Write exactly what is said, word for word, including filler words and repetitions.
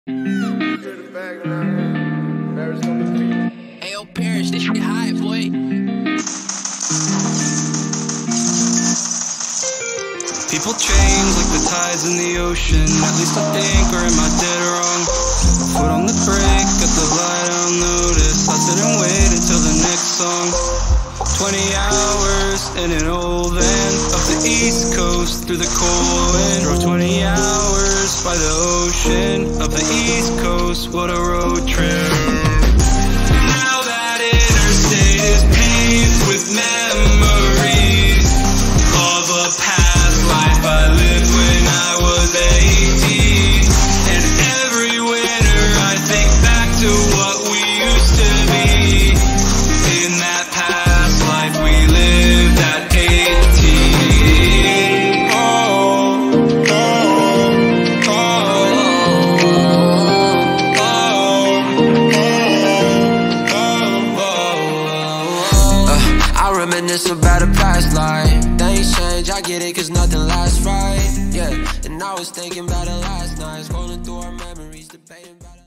Ayo, Parrish, this shit high, boy. People change like the tides in the ocean. At least I think, or am I dead wrong? Foot on the brake, got the light, I'll notice. I sit and wait until the next song. Twenty hours in an old van up the East Coast through the cold wind. Drove twenty hours by the ocean up the East Coast. What a road trip. Now that interstate is paved with memories of a past life I lived when I was eighteen. And every winter I think back to what we used to be. In that past life we lived at eighteen. Oh, oh, oh, oh, oh, oh. Uh, I reminisce about a past life. Things change, I get it, cause nothing lasts right. Yeah, and I was thinking about it last night, scrolling through our memories, debating about it.